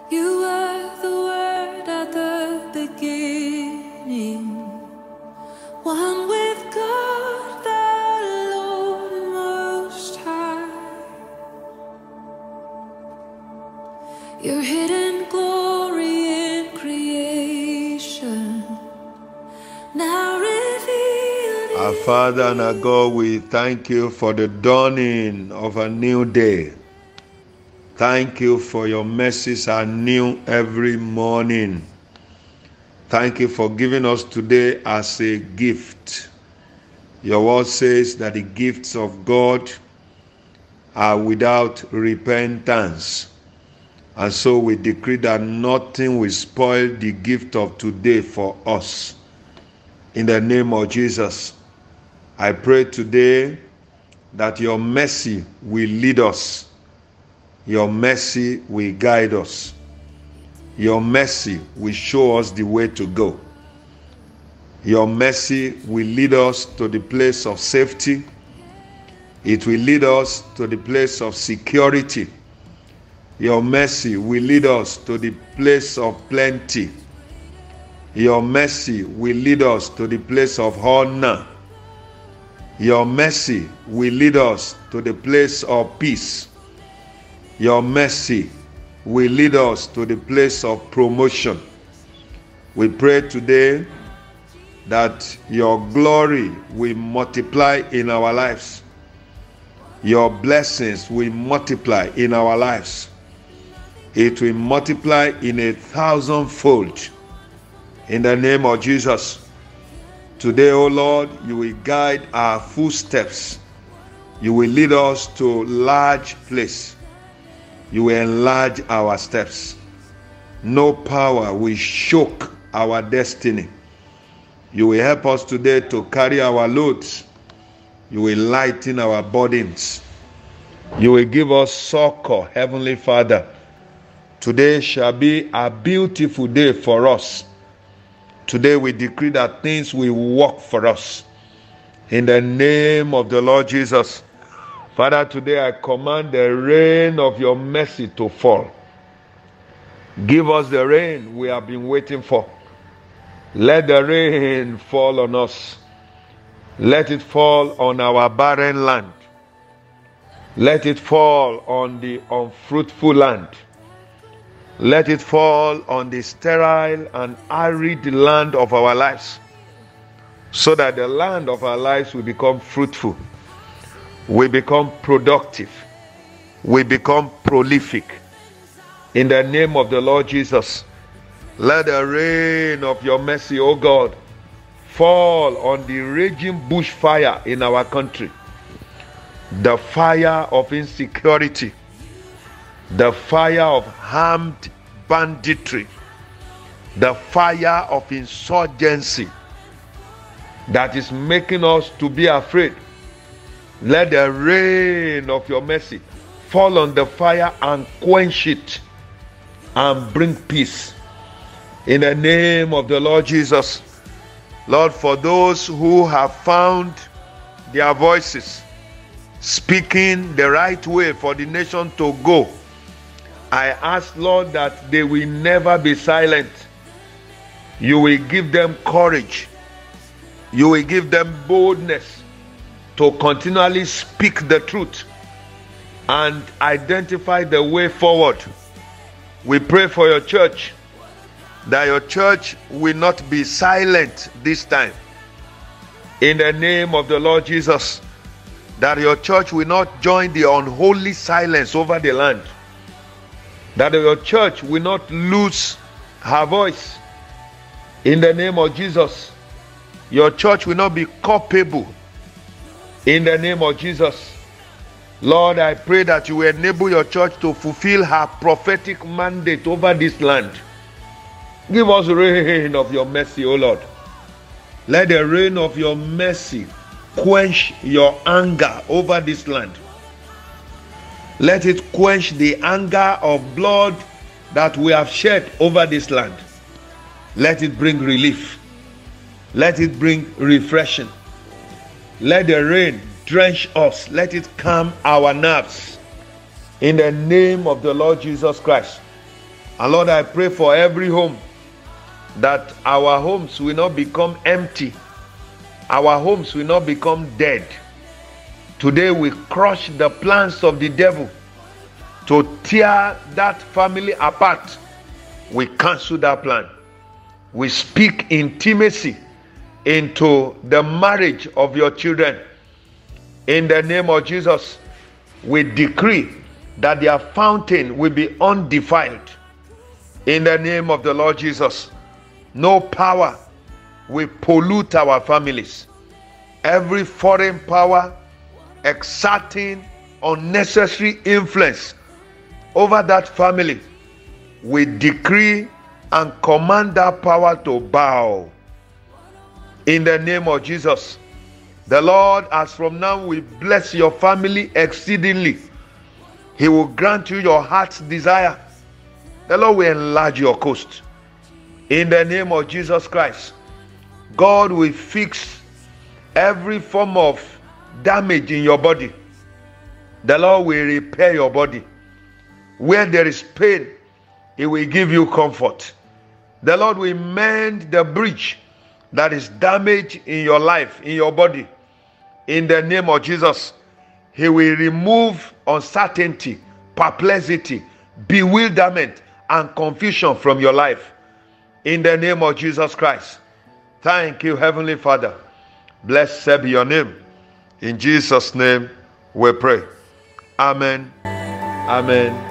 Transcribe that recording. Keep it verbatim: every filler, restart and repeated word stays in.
You were the Word at the beginning, one with God the Lord Most High. Your hidden glory in creation, now revealed. Our Father and our God, we thank you for the dawning of a new day. Thank you for your mercies are new every morning. Thank you for giving us today as a gift. Your word says that the gifts of God are without repentance. And so we decree that nothing will spoil the gift of today for us. In the name of Jesus, I pray today that your mercy will lead us. Your mercy will guide us. Your mercy will show us the way to go. Your mercy will lead us to the place of safety. It will lead us to the place of security. Your mercy will lead us to the place of plenty. Your mercy will lead us to the place of honor. Your mercy will lead us to the place of peace. Your mercy will lead us to the place of promotion. We pray today that your glory will multiply in our lives. Your blessings will multiply in our lives. It will multiply in a thousandfold. In the name of Jesus. Today, O Lord, you will guide our footsteps. You will lead us to large place. You will enlarge our steps. No power will choke our destiny. You will help us today to carry our loads. You will lighten our burdens. You will give us succor, Heavenly Father. Today shall be a beautiful day for us. Today we decree that things will work for us. In the name of the Lord Jesus. Father, today I command the rain of your mercy to fall. Give us the rain we have been waiting for. Let the rain fall on us. Let it fall on our barren land. Let it fall on the unfruitful land. Let it fall on the sterile and arid land of our lives, so that the land of our lives will become fruitful. We become productive. We become prolific. In the name of the Lord Jesus, let the rain of your mercy, O God, fall on the raging bushfire in our country. The fire of insecurity. The fire of armed banditry. The fire of insurgency that is making us to be afraid. Let the rain of your mercy fall on the fire and quench it and bring peace. In the name of the Lord Jesus. Lord, for those who have found their voices speaking the right way for the nation to go, I ask, Lord, that they will never be silent. You will give them courage. You will give them boldness to continually speak the truth and identify the way forward. We pray for your church, that your church will not be silent this time. In the name of the Lord Jesus, that your church will not join the unholy silence over the land. That your church will not lose her voice. In the name of Jesus, your church will not be culpable. In the name of Jesus, Lord, I pray that you will enable your church to fulfill her prophetic mandate over this land. Give us rain of your mercy, O Lord. Let the rain of your mercy quench your anger over this land. Let it quench the anger of blood that we have shed over this land. Let it bring relief. Let it bring refreshing. Let the rain drench us. Let it calm our nerves. In the name of the Lord Jesus Christ, And Lord, I pray for every home that our homes will not become empty. Our homes will not become dead. Today we crush the plans of the devil to tear that family apart. We cancel that plan. We speak intimacy into the marriage of your children. In the name of Jesus, we decree that their fountain will be undefiled. In the name of the Lord Jesus, no power will pollute our families. Every foreign power exerting unnecessary influence over that family, we decree and command that power to bow. In the name of Jesus, the Lord, as from now, will bless your family exceedingly. He will grant you your heart's desire. The Lord will enlarge your coast. In the name of Jesus Christ, God will fix every form of damage in your body. The Lord will repair your body. Where there is pain, He will give you comfort. The Lord will mend the breach that is damaged in your life, in your body. In the name of Jesus, He will remove uncertainty, perplexity, bewilderment, and confusion from your life. In the name of Jesus Christ. Thank you, Heavenly Father. Blessed be your name. In Jesus' name we pray. Amen. Amen.